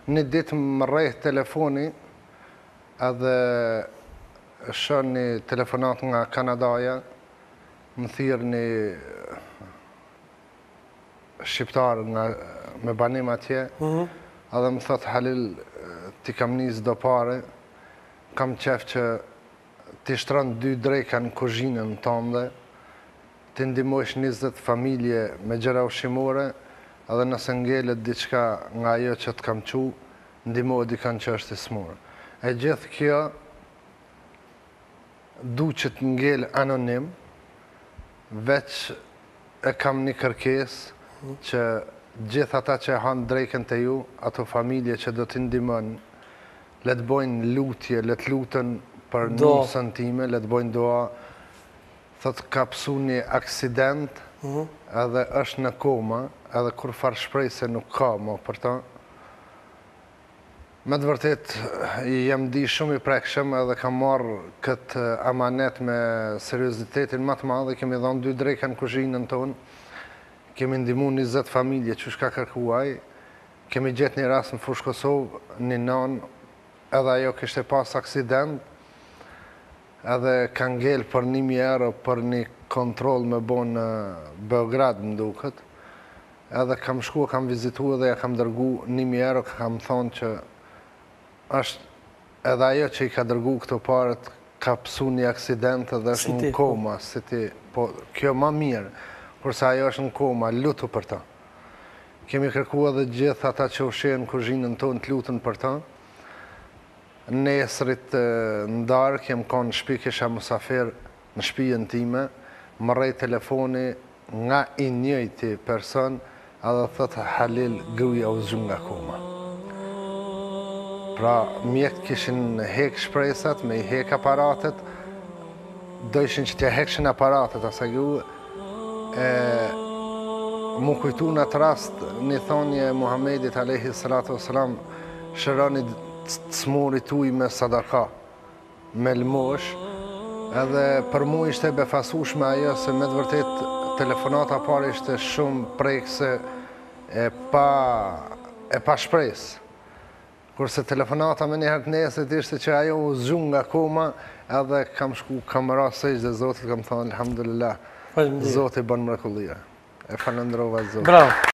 Një ditë më rrejt telefoni edhe shoh një telefonat nga Kanadaja, më thirr një shqiptar me banim atje, edhe më thot Halil, ti kam nis do pare, kam qef që ti shtron 2 dreka në kuzhinën tënde, ti ndihmosh 20 familje me gjëra ushqimore, edhe nëse ngelet diçka nga ajo që të kam qu, ndihmohet dikën që është i smur. E gjithë kjo du që të ngel anonim, veç e kam një kërkesë që gjithë ata që hanë drekën të ju, ato familje që do t'i ndihmon, le të bojnë lutje, le të lutën për nusën time, le të bojnë doa, thot ka pësu një aksident, edhe është në koma, edhe kur farë shprej se nuk ka mo për ta. Me të vërtet, jem di shumë i prekshëm edhe kam marrë këtë amanet me seriozitetin më të madhe, kemi dhënë 2 dreka në kuzhinën tonë, kemi ndihmu 20 familje që shka kërkuaj, kemi gjetë një rast në Fushë Kosovë, një nanë, edhe ajo kishte pas aksident, edhe ka ngel për 1.000 euro për një kontrol me bo në Beograd më duket, edhe kam shku, kam vizitu edhe ja kam dërgu 1.000 euro, kam thonë që është edhe ajo që i ka dërgu këto parët, ka pësu një aksident edhe është në koma, si ti, po kjo ma mirë, kurse ajo është në koma, lutu për ta. Kemi kërku edhe gjithë ata që ushqenë kuzhinën tonë të lutën për ta. Nesrit ndarë, kem konë në shpi, kisha musafir në shpijen time, më rrej telefoni nga i njëjti person, edhe thëtë Halil gruja u zhun nga koma. Pra, mjekët kishin hek shpresat, me i hek aparatet, do ishin që t'ja hekshin aparatet, asa gru, mu kujtu në atë rast, një thonje Muhammedit a.s. shëroni të smurit uj me sadaka, me lmosh, edhe për mu ishte befasush me ajo, se me të vërtet telefonata parë ishte shumë prekse e pa shpresë. Kurse telefonata me njëherë të nesit ishte që ajo u zhun nga koma, edhe kam shku, kam ra sejsh dhe Zotit, kam thonë, alhamdulillah, Zotit bën mrekullia. E falendrova Zotit.